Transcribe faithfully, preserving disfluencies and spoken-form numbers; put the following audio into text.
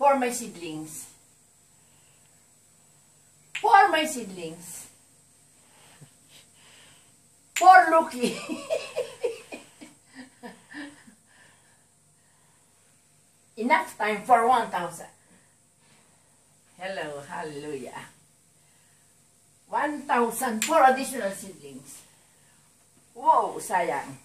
For my seedlings. For my seedlings. For Lucky. Enough time for one thousand. Hello, hallelujah. one thousand for additional seedlings. Wow, sayang.